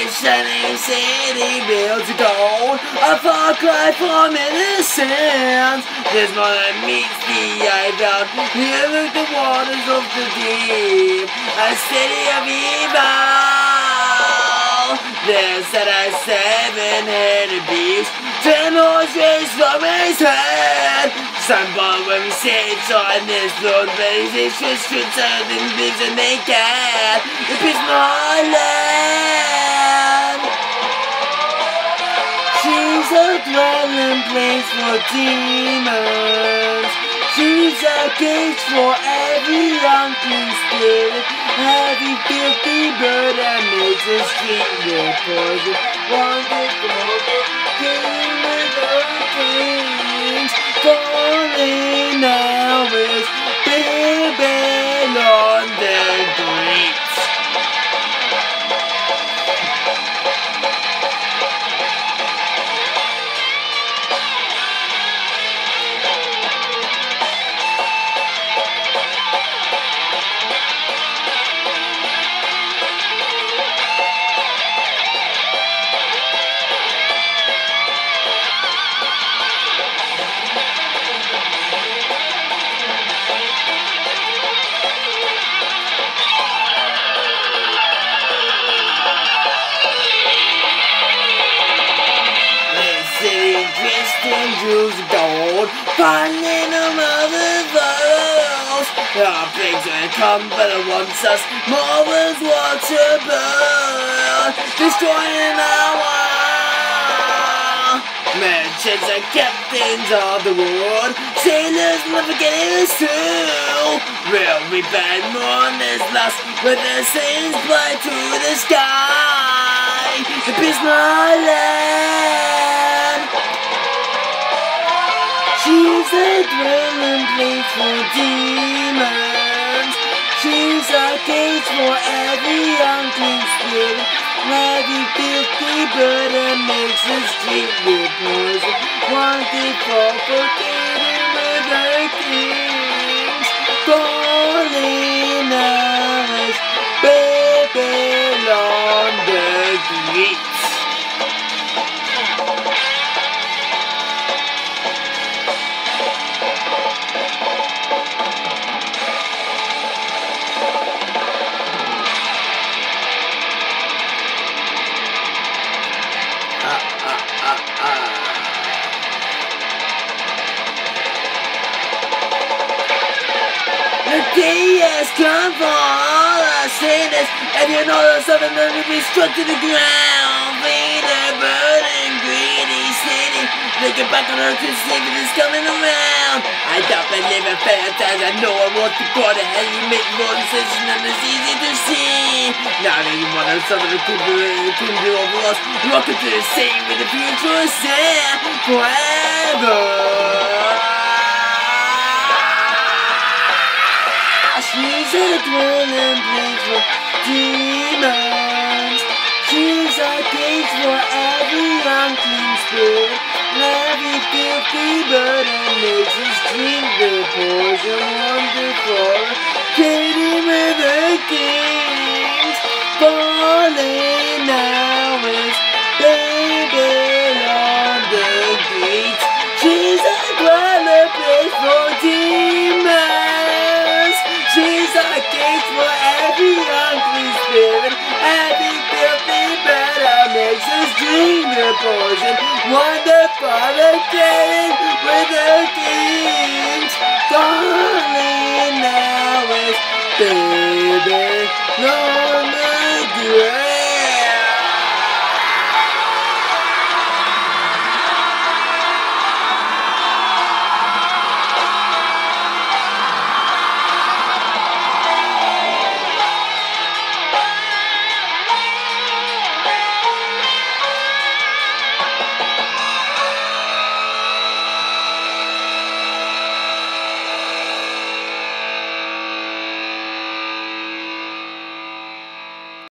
shining city built of gold, a far cry from innocence. There's more that meets the eye found here look the waters of the deep, a city of evil. There's that a seven-headed beast, 10 horses from his head. Someone when he sits on this throne, but his issues should serve them things and they can. It is my land. She's a dwelling place for demons. She's a cage for every unclean spirit, heavy, filthy bird that makes us drink their poison. Wonderful, king with the kings, falling now is Babylon the Great. And jewels of gold, finding them other those. Our pigs will come, but it wants us. Marvel's water burn, destroying our world. Merchants and captains of the world, sailors never get us too. Will we bad mourners lost with the saints fly to the sky? The peace my land. She's a dwelling place for demons. She's a cage for every unclean spirit, every filthy bird that makes us drink their poison. Wanted for forgetting with her kings, falling as Babylon the Great. The day has come for all our sinners, and you know there's something that will be struck to the ground. Feed a burning, greedy city, looking back on earth to see if it is coming around. I doubt I live in fantasies, I know I want to go to hell. You make more decisions than it's easy to see. Now that you want to something to do over us, welcome to the same with the future is set forever. She's a dwelling place for demons. She's a cage for every unclean spirit, every filthy bird that makes us drink the poison. Wonderful, Katie with the kings, falling now is Babylon the Great. She's a dwelling place for demons. She's a cage for every unclean spirit, every filthy bird that makes us drink the poison. Wonderful, the king with the kings, falling now is Babylon the Great.